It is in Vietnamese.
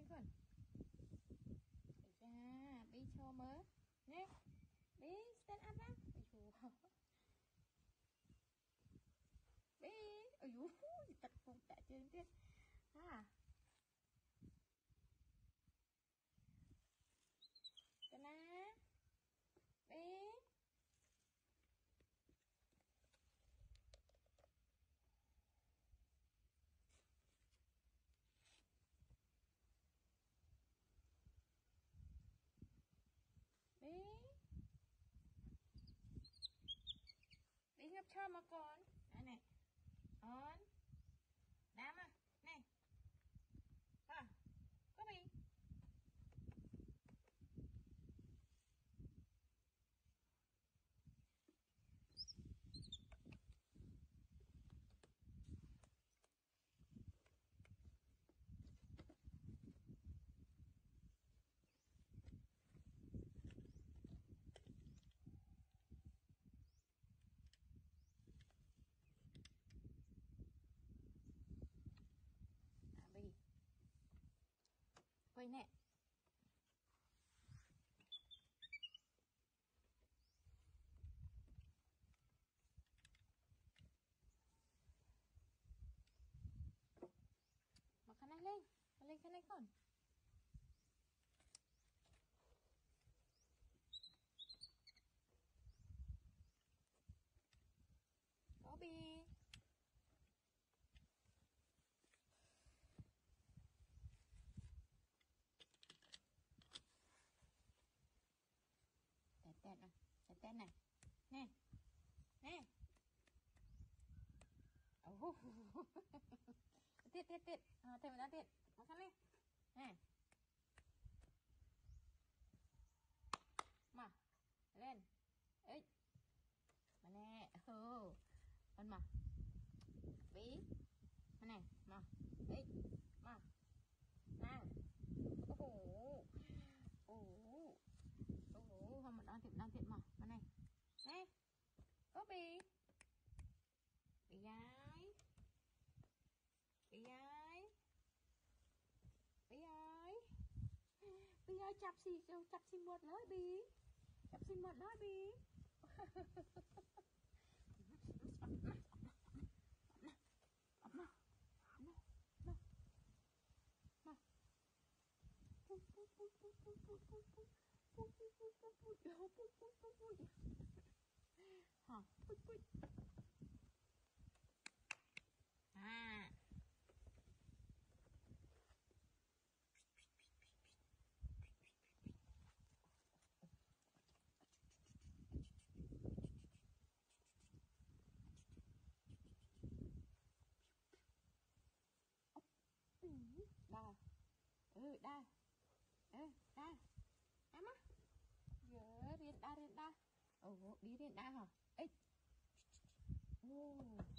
con. Dạ, bi cho mớ. Nè. Bi stand up á. Ôi chú. Bi, ôi chú, tật cùng tạ trên tiết. À. Cái ná. Bi. Bi. Bi ngập cho mà con. Đây này. Con. Đám à. Này. À. Có bi. Bi. Quay nè. Mặc khăn này lên. Lên khăn này con. Có bi. Tẹt này, tẹt này. Nè. Nè. Ồ. Tiết. Thêm một tiết. Mặc khăn lên. Nè. Mà. Lên. Ê. Mà nè. Con mà. Bí. Mà nè. Mà. Ê. Mà. Nào. Không mà đang tiện mà này. Nè. Có bi. Bi gái. Bi gái. Bi gái. Bi ơi chập xì một lối bi. Chập xì một lối bi. À. Đà. Đà. Đà. Em á. Riêng đà. Đi riêng đà hả? Ê.